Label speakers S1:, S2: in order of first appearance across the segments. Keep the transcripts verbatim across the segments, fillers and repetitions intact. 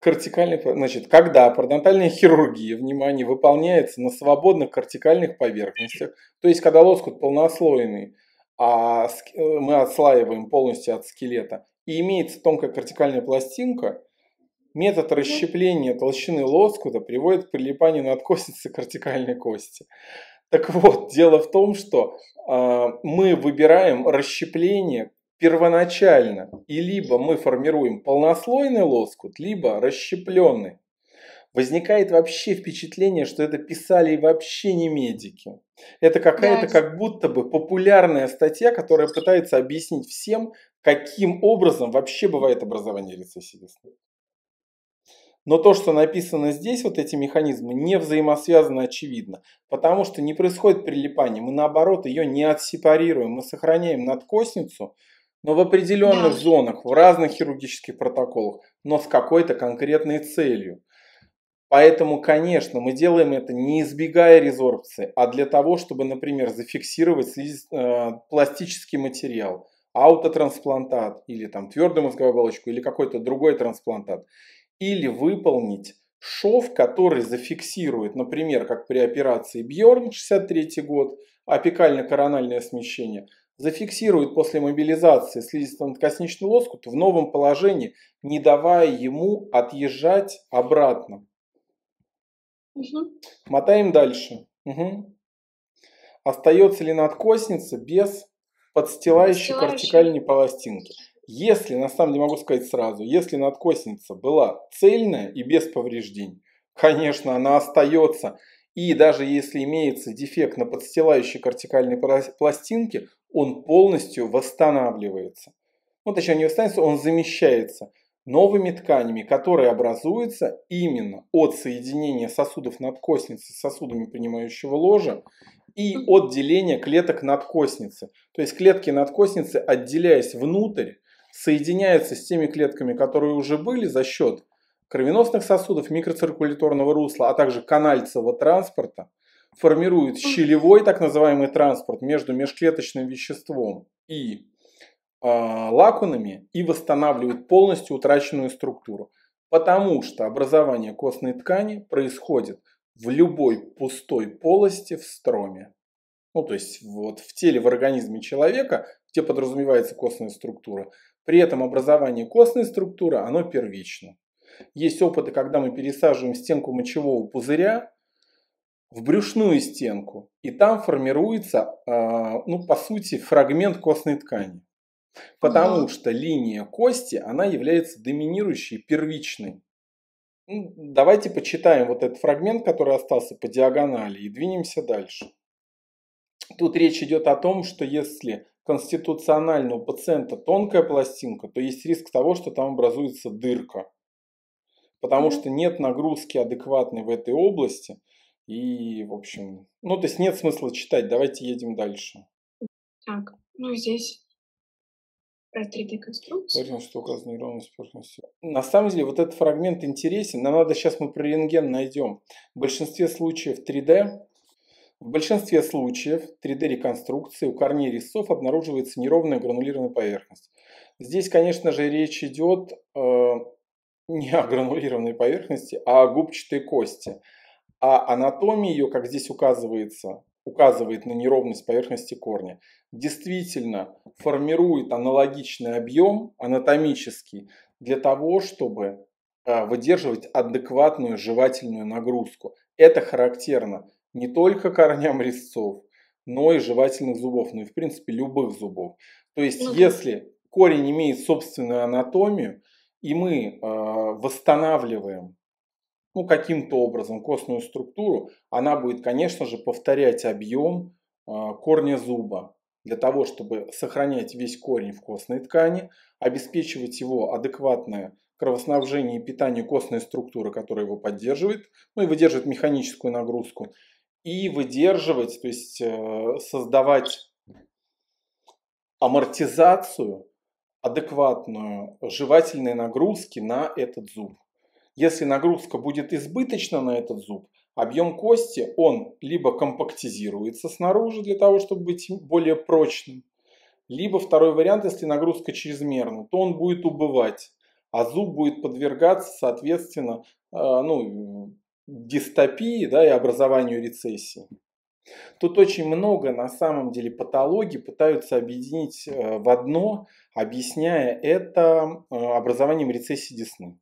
S1: Кортикальный, значит, когда пародонтальная хирургия, внимание, выполняется на свободных кортикальных поверхностях, то есть когда лоскут полнослойный, а мы отслаиваем полностью от скелета, и имеется тонкая кортикальная пластинка, метод расщепления толщины лоскута приводит к прилипанию надкостницы кортикальной кости. Так вот, дело в том, что э, мы выбираем расщепление первоначально, и либо мы формируем полнослойный лоскут, либо расщепленный. Возникает вообще впечатление, что это писали вообще не медики. Это какая-то
S2: Да.
S1: как будто бы популярная статья, которая пытается объяснить всем, каким образом вообще бывает образование рецессии десны. Но то, что написано здесь, вот эти механизмы, не взаимосвязаны очевидно. Потому что не происходит прилипание. Мы наоборот ее не отсепарируем. Мы сохраняем надкостницу, но в определенных
S2: Да.
S1: зонах, в разных хирургических протоколах, но с какой-то конкретной целью. Поэтому, конечно, мы делаем это не избегая резорбции, а для того, чтобы, например, зафиксировать слиз, э, пластический материал, аутотрансплантат или там твердую мозговую оболочку или какой-то другой трансплантат. Или выполнить шов, который зафиксирует, например, как при операции Бьорн, шестьдесят третий год, апикально-корональное смещение, зафиксирует после мобилизации слизисто-надкосничный лоскут в новом положении, не давая ему отъезжать обратно.
S2: Угу.
S1: Мотаем дальше. Угу. Остается ли надкостница без подстилающей кортикальной пластинки? Если, на самом деле могу сказать сразу, если надкостница была цельная и без повреждений, конечно, она остается. И даже если имеется дефект на подстилающей кортикальной пластинке, он полностью восстанавливается. Ну, точнее, не восстанавливается, он замещается новыми тканями, которые образуются именно от соединения сосудов надкостницы с сосудами принимающего ложа и от деления клеток надкостницы. То есть клетки надкостницы, отделяясь внутрь, соединяются с теми клетками, которые уже были за счет кровеносных сосудов, микроциркуляторного русла, а также канальцевого транспорта, формируют щелевой так называемый транспорт между межклеточным веществом и э, лакунами и восстанавливают полностью утраченную структуру. Потому что образование костной ткани происходит в любой пустой полости в строме. Ну, то есть вот в теле, в организме человека, где подразумевается костная структура, при этом образование костной структуры, оно первично. Есть опыты, когда мы пересаживаем стенку мочевого пузыря в брюшную стенку, и там формируется, ну, по сути, фрагмент костной ткани. Потому угу. что линия кости, она является доминирующей, первичной. Ну, давайте почитаем вот этот фрагмент, который остался по диагонали, и двинемся дальше. Тут речь идет о том, что если конституционально у пациента тонкая пластинка, то есть риск того, что там образуется дырка. Потому что нет нагрузки адекватной в этой области. И, в общем, ну, то есть нет смысла читать. Давайте едем дальше.
S2: Так, ну здесь про три дэ-конструкцию.
S1: Говорим, что указана неровность поверхности. На самом деле, вот этот фрагмент интересен. Нам надо, сейчас мы про рентген найдем. В большинстве случаев три дэ В большинстве случаев три дэ-реконструкции у корней резцов обнаруживается неровная гранулированная поверхность. Здесь, конечно же, речь идет э, не о гранулированной поверхности, а о губчатой кости. А анатомия ее, как здесь указывается, указывает на неровность поверхности корня, действительно формирует аналогичный объем анатомический для того, чтобы э, выдерживать адекватную жевательную нагрузку. Это характерно не только корням резцов, но и жевательных зубов, ну и в принципе любых зубов. То есть ну, если корень имеет собственную анатомию, и мы э, восстанавливаем ну, каким-то образом костную структуру, она будет, конечно же, повторять объем э, корня зуба для того, чтобы сохранять весь корень в костной ткани, обеспечивать его адекватное кровоснабжение и питание костной структуры, которая его поддерживает, ну и выдерживает механическую нагрузку. И выдерживать, то есть э, создавать амортизацию, адекватную жевательной нагрузки на этот зуб. Если нагрузка будет избыточна на этот зуб, объем кости, он либо компактизируется снаружи для того, чтобы быть более прочным, либо второй вариант, если нагрузка чрезмерна, то он будет убывать. а зуб будет подвергаться, соответственно, ну, дистопии, да, и образованию рецессии. Тут очень много на самом деле патологий пытаются объединить в одно, объясняя это образованием рецессии десны.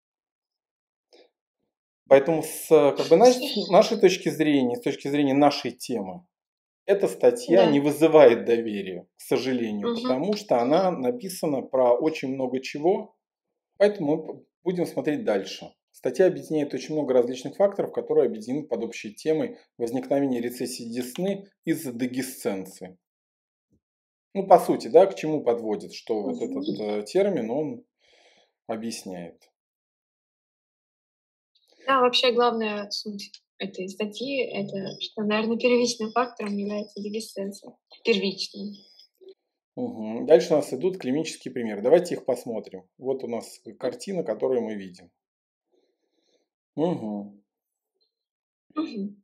S1: Поэтому с как бы, с нашей точки зрения, с точки зрения нашей темы, эта статья
S2: Да.
S1: не вызывает доверия, к сожалению,
S2: Угу.
S1: потому что она написана про очень много чего, поэтому мы будем смотреть дальше. Статья объединяет очень много различных факторов, которые объединены под общей темой возникновения рецессии десны из-за дегисценции. Ну, по сути, да, к чему подводит, что вот этот э, термин, он объясняет.
S2: Да, вообще главная суть этой статьи, это что, наверное, первичным фактором является дегисценция. Первичным.
S1: Угу. Дальше у нас идут клинические примеры. Давайте их посмотрим. Вот у нас картина, которую мы видим. Угу.
S2: Угу.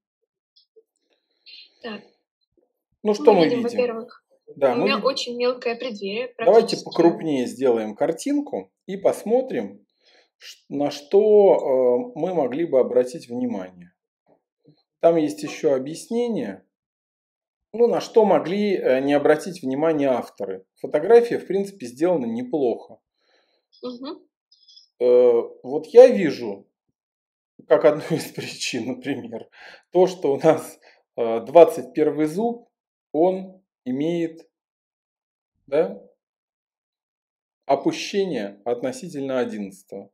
S2: Так.
S1: Ну, что мы,
S2: мы
S1: видим?
S2: видим? Во-первых,
S1: да,
S2: у
S1: мы
S2: меня
S1: видим...
S2: очень мелкое преддверие.
S1: Давайте покрупнее сделаем картинку и посмотрим, на что мы могли бы обратить внимание. Там есть еще объяснение, ну, на что могли не обратить внимание авторы. Фотография, в принципе, сделана неплохо.
S2: Угу.
S1: Вот я вижу, как одну из причин, например, то, что у нас двадцать первый зуб, он имеет, да, опущение относительно одиннадцатого.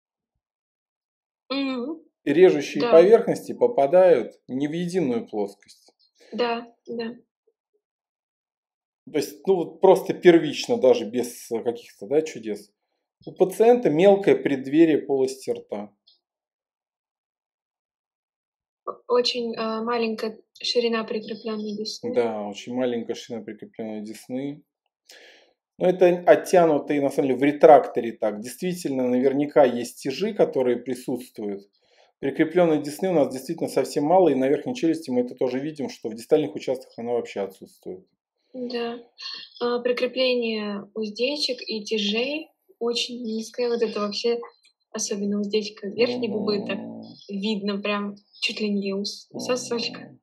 S2: Угу.
S1: И режущие
S2: да.
S1: поверхности попадают не в единую плоскость.
S2: Да, да.
S1: То есть, ну, вот просто первично, даже без каких-то, да, чудес. У пациента мелкое преддверие полости рта.
S2: Очень э, маленькая ширина прикрепленной десны.
S1: Да, очень маленькая ширина прикрепленной десны. Но это оттянутые, на самом деле, в ретракторе так. Действительно, наверняка есть тяжи, которые присутствуют. Прикрепленной десны у нас действительно совсем мало, и на верхней челюсти мы это тоже видим, что в дистальных участках она вообще отсутствует.
S2: Да. А, прикрепление уздечек и тяжей очень низкое. Вот это вообще, особенно уздечка верхней губы, так видно прям чуть ли не у сосочка.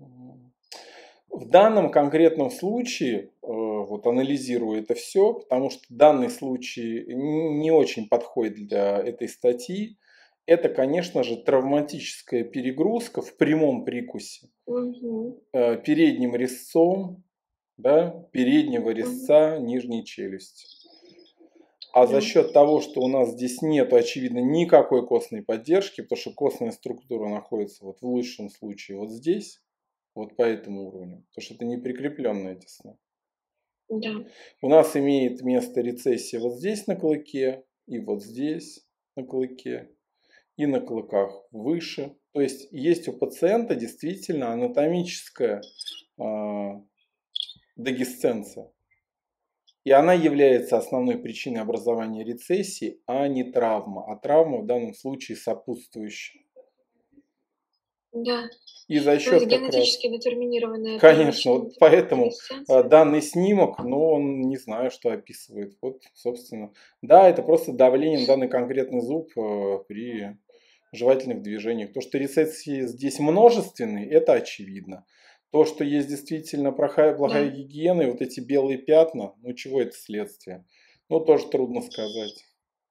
S1: В данном конкретном случае, вот анализируя это все, потому что данный случай не очень подходит для этой статьи, это, конечно же, травматическая перегрузка в прямом прикусе,
S2: угу.
S1: передним резцом, да, переднего резца угу. нижней челюсти. А за счет того, что у нас здесь нет, очевидно, никакой костной поддержки, потому что костная структура находится вот в лучшем случае вот здесь, вот по этому уровню, потому что это не прикрепленная десна.
S2: Да.
S1: У нас имеет место рецессия вот здесь на клыке, и вот здесь на клыке, и на клыках выше. То есть есть у пациента действительно анатомическая э, дегисценция. И она является основной причиной образования рецессии, а не травма. А травма в данном случае сопутствующая.
S2: Да.
S1: И за счет
S2: генетически
S1: раз...
S2: детерминированная.
S1: Конечно, вот поэтому данный снимок, ну, он не знаю, что описывает. Вот, собственно, да, это просто давление на данный конкретный зуб при жевательных движениях. То, что рецессии здесь множественные, это очевидно. То, что есть действительно плохая, плохая да. гигиена, и вот эти белые пятна, ну, чего это следствие? Ну, тоже трудно сказать.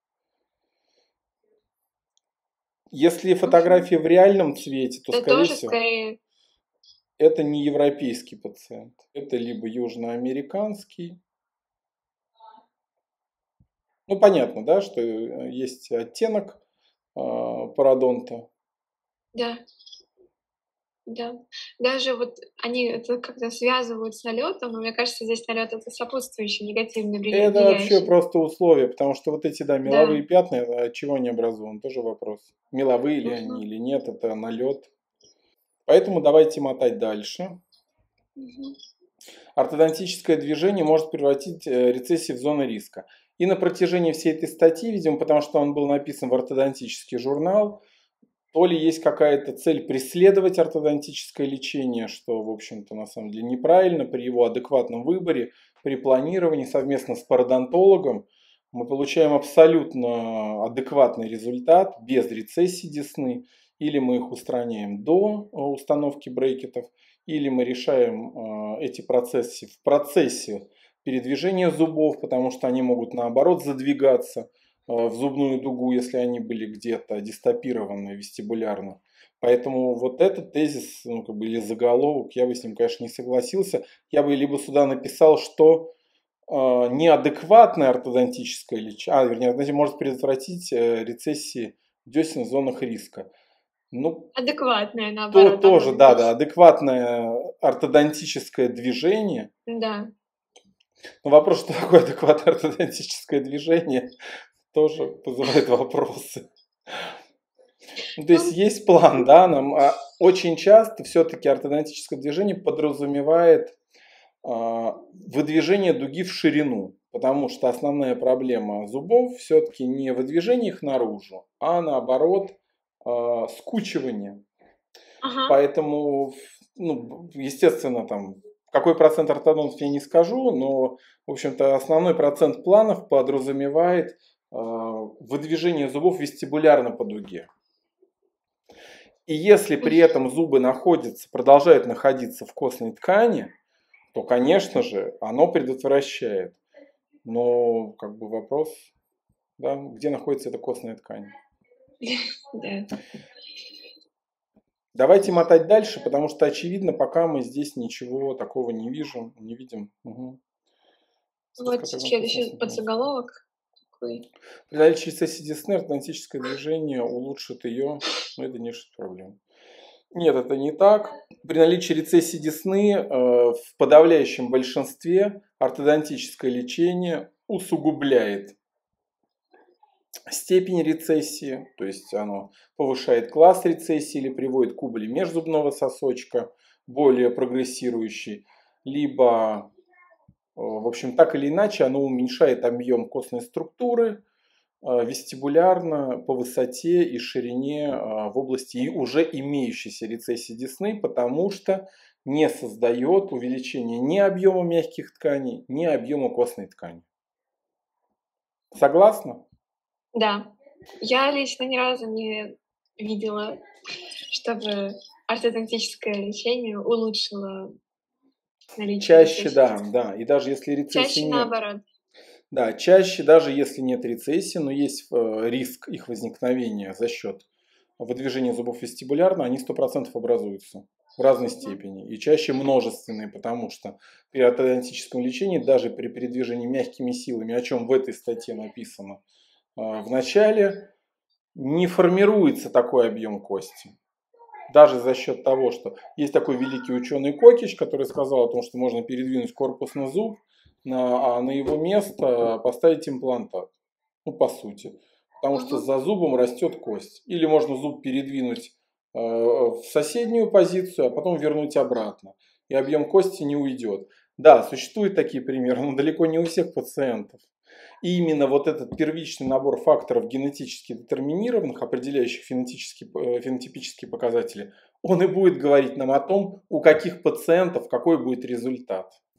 S1: Если фотография в реальном цвете, то,
S2: да
S1: скорее
S2: тоже
S1: всего,
S2: скорее...
S1: это не европейский пациент. Это либо южноамериканский. Ну, понятно, да, что есть оттенок э, пародонта.
S2: Да. Да. Даже вот они это как-то связывают с налетом, но мне кажется, здесь налет это сопутствующий негативный влияние.
S1: Это вообще просто условия, потому что вот эти, да, меловые
S2: да.
S1: пятна, от чего они образованы, тоже вопрос. Меловые ли угу. они или нет, это налет. Поэтому давайте мотать дальше.
S2: Угу.
S1: Ортодонтическое движение может превратить рецессию в зону риска. И на протяжении всей этой статьи, видимо, потому что он был написан в ортодонтический журнал, то ли есть какая-то цель преследовать ортодонтическое лечение, что, в общем-то, на самом деле неправильно при его адекватном выборе, при планировании совместно с пародонтологом, мы получаем абсолютно адекватный результат без рецессии десны. Или мы их устраняем до установки брекетов, или мы решаем эти процессы в процессе передвижения зубов, потому что они могут наоборот задвигаться в зубную дугу, если они были где-то дистопированы вестибулярно. Поэтому вот этот тезис, ну, как бы, или заголовок, я бы с ним, конечно, не согласился. Я бы либо сюда написал, что э, неадекватное ортодонтическое лечение, а, вернее, может предотвратить э, рецессии десен в зонах риска. Ну,
S2: адекватное, наоборот.
S1: То, тоже, да, да, адекватное ортодонтическое движение.
S2: Да.
S1: Но вопрос, что такое адекватное ортодонтическое движение, тоже вызывает вопросы. Ну, то есть есть план, да, нам а очень часто все-таки ортодонтическое движение подразумевает а, выдвижение дуги в ширину, потому что основная проблема зубов все-таки не выдвижение их наружу, а наоборот а, скучивание.
S2: Ага.
S1: Поэтому, ну, естественно, там, какой процент ортодонтов я не скажу, но, в общем-то, основной процент планов подразумевает э, выдвижение зубов вестибулярно по дуге. И если при этом зубы находятся, продолжают находиться в костной ткани, то, конечно же, оно предотвращает. Но, как бы, вопрос, да, где находится эта костная ткань.
S2: Да.
S1: Давайте мотать дальше, потому что, очевидно, пока мы здесь ничего такого не видим. Не видим. Угу.
S2: Вот следующий подзаголовок. Какой?
S1: При наличии рецессии десны ортодонтическое движение улучшит ее, но это не решит проблему. Нет, это не так. При наличии рецессии десны э, в подавляющем большинстве ортодонтическое лечение усугубляет степень рецессии, то есть оно повышает класс рецессии или приводит к убыли межзубного сосочка, более прогрессирующий, либо, в общем, так или иначе, оно уменьшает объем костной структуры вестибулярно по высоте и ширине в области уже имеющейся рецессии десны, потому что не создает увеличение ни объема мягких тканей, ни объема костной ткани. Согласна?
S2: Да. Я лично ни разу не видела, чтобы ортодонтическое лечение улучшило наличие
S1: Чаще,
S2: рецессии.
S1: да, да. И даже если рецессии
S2: Чаще
S1: нет.
S2: наоборот.
S1: Да, чаще, даже если нет рецессии, но есть риск их возникновения за счет выдвижения зубов вестибулярно, они сто процентов образуются в разной степени. И чаще множественные, потому что при ортодонтическом лечении, даже при передвижении мягкими силами, о чем в этой статье написано в начале, не формируется такой объем кости. Даже за счет того, что есть такой великий ученый Кокич, который сказал о том, что можно передвинуть корпус на зуб, на, а на его место поставить имплантат. Ну, по сути. Потому что за зубом растет кость. Или можно зуб передвинуть э, в соседнюю позицию, а потом вернуть обратно. И объем кости не уйдет. Да, существуют такие примеры, но далеко не у всех пациентов. И именно вот этот первичный набор факторов генетически детерминированных, определяющих фенотипические, фенотипические показатели, он и будет говорить нам о том, у каких пациентов какой будет результат.